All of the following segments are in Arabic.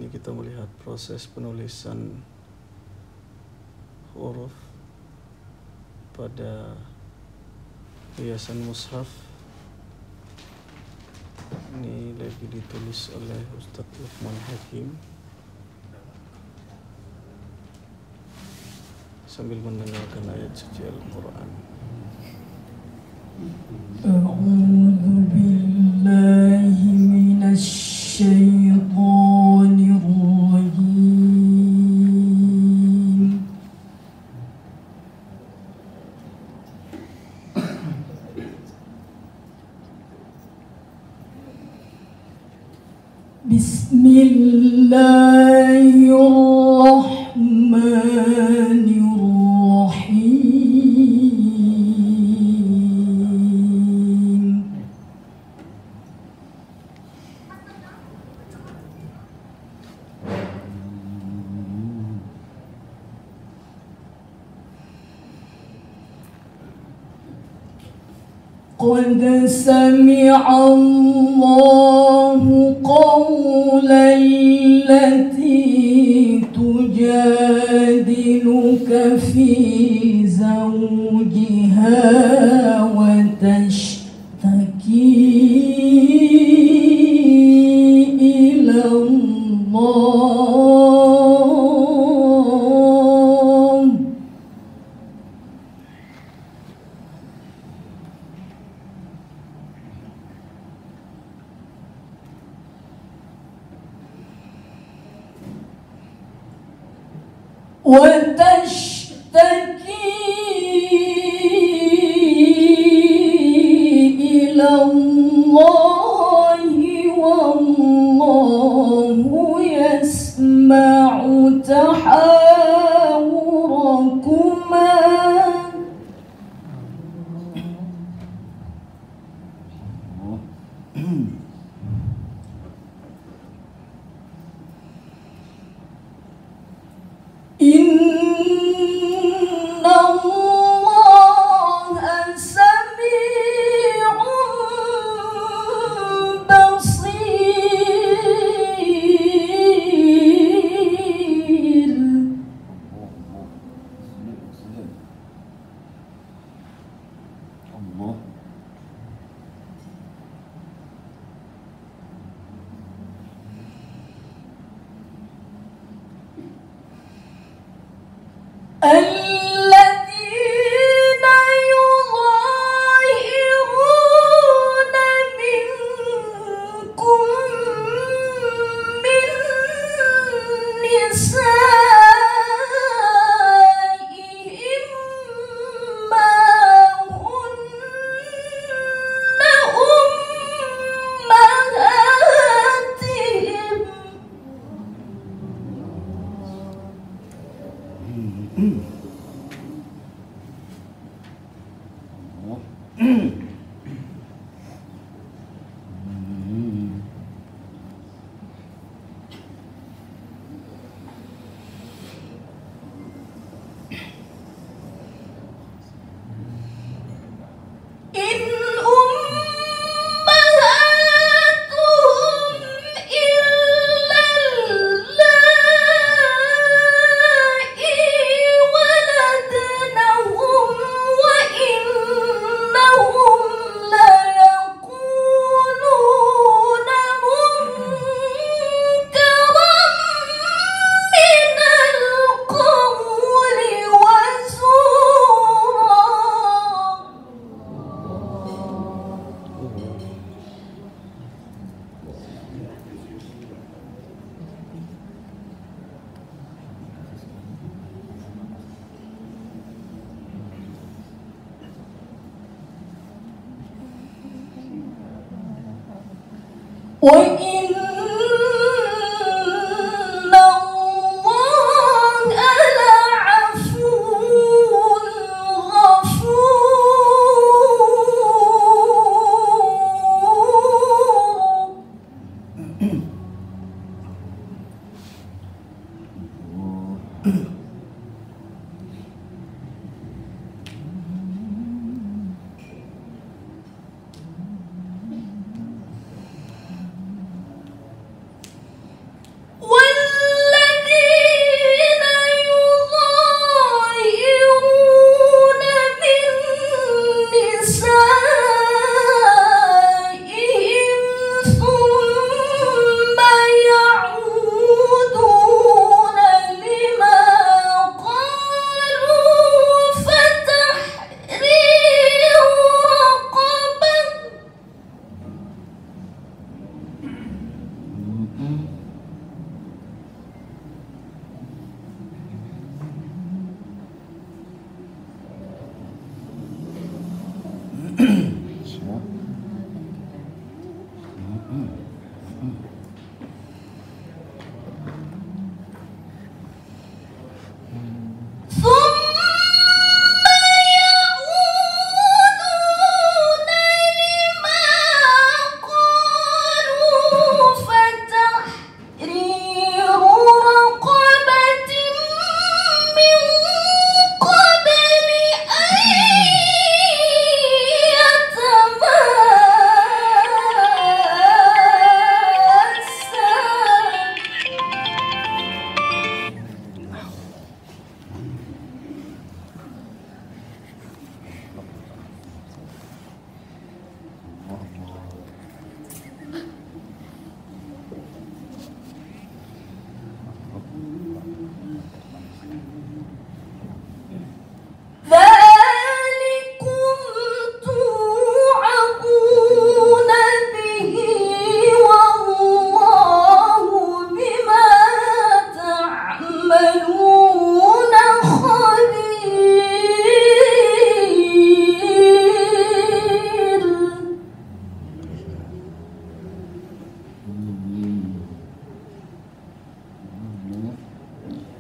kali kita melihat proses penulisan huruf pada hiasan mushaf. Ini lagi ditulis oleh Ustadz Luqman Hakim sambil mendengarkan ayat suci Al-Quran. A'udzu billahi minasy syaithanir rajim. Bismillahirrahmanirrahim. Qad sami'allahu qawlan lati tujadiluka fi zawjiha wa tashtaki ila Allah. وتشتكي إلى الله والله يسمع تحاوركما. Inna Allaha sami'un basir. Allah. الذين يظاهرون منكم من نسائهم ما هن أمهاتهم إن أمهاتهم إلا اللائي ولدنهم وإنهم ليقولون منكرا من القول وزورا. وإن الله لعفو غفور. والذين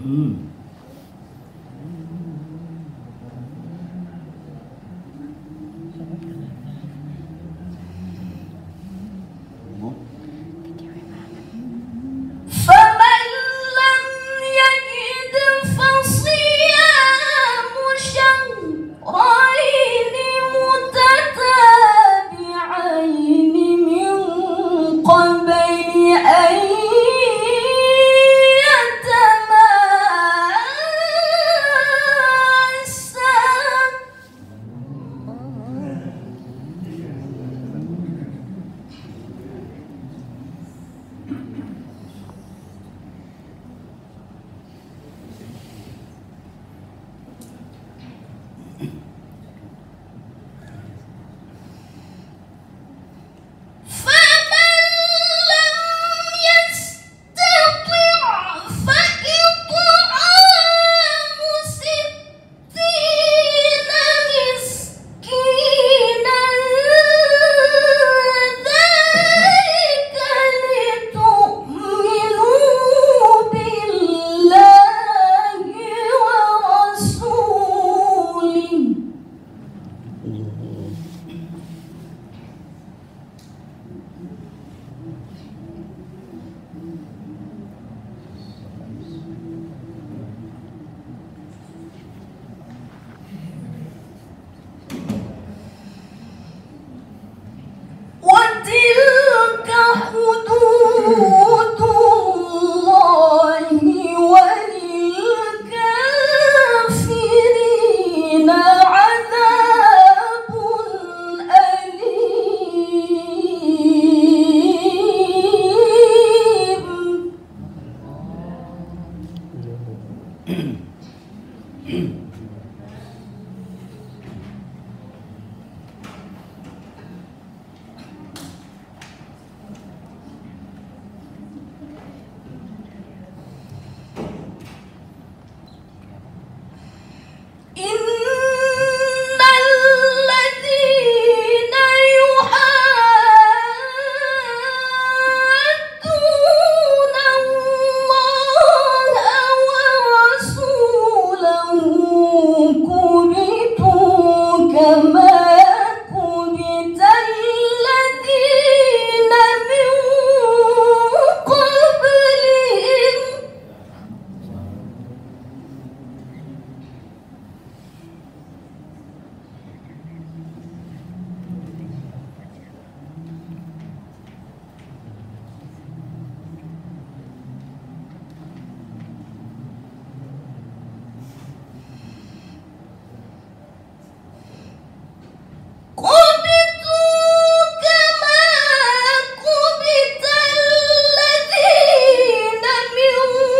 فمن لم يجد فصيام شهرين متتابعين من قبل أن يتماسا. فمن لم يستطع فإطعام 60 مسكينا ذلك لتؤمنوا بالله ورسوله. وتلك حدود الله وللكافرين عذاب أليم. إن الذين يحادون الله ورسوله كبتوا كما كبت الذين من قبلهم. كبتوا كما كبت الذين من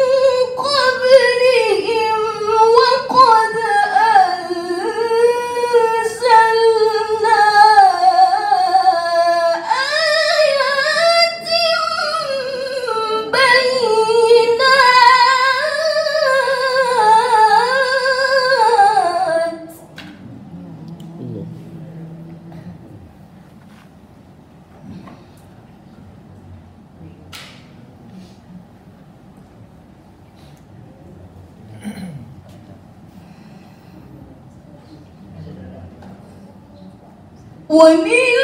قبلهم وقد أنزلنا آيات بينات. ومن